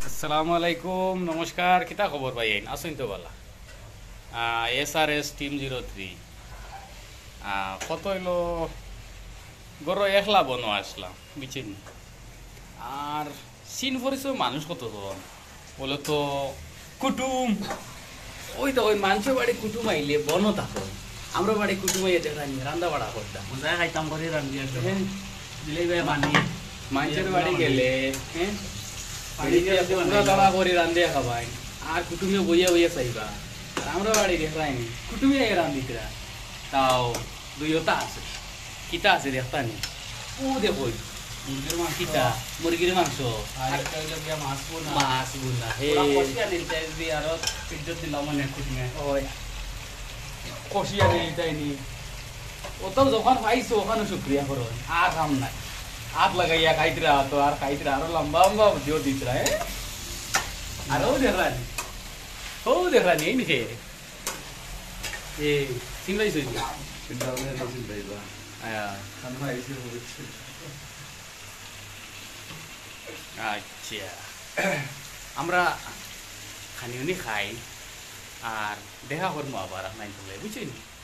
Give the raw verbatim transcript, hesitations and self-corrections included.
আসসালামু আলাইকুম, নমস্কার। কিতা খবর ভাই? আইন আসুন তো বলা। S R S team zero three কত হইলো গরো একলা বনো আসলাম বুঝছেন। আর সিন পরিচয় মানুষ কত জন বলে তো কুটুম। ওই তো ওই মানুষের বাড়ি কুটুম আইলে বনো থাকো, আমরা বাড়ি কুটুম আইয়ে দেখানি রান্না বাড়া করতাম, মজাই খাইতাম করে রান্ধি আসলে হ্যাঁ। দিলেই ভাই মানি মানুষের বাড়ি গেলে হ্যাঁ বাড়ি গিয়ে আপনি আমরা তাড়া করে রান্ধিয়া খাবাই, আর কুটুমে বইয়া বইয়া চাইবা। আর আমরা বাড়ি দেখলাইনি কুটুমে রান্ধিতরা, তাও দুইটা আছে। কিতা আছে দেখতানি? ও দেখো মুরগির মাংস কিতা মুরগির মাংস আর একটা হইলো গিয়া মাছ বোনা মাছ বুনা হে ওরা কষিয়া দিন চাইজ দিয়ে আরো ইজ্জত দিলাম মানে কুটুমে ওই কষিয়া নেই তাইনি। ওটাও যখন পাইছো ওখানে শুক্রিয়া করো, আর কাম নাই। হাত লাগাইয়া খাইতরা তো আর খাইতরা আরো লম্বা লম্বা দিও দিতরা। হ্যাঁ আরো দেখলানি, ও দেখলানি এই নিচে এ সিংলাই সইছি। চিন্তা ভাবনা এটা চিন্তাই বা খানা এসে হচ্ছে আচ্ছা, আমরা খানি উনি খাই আর দেখা করবো আবার নাই বুঝছেন।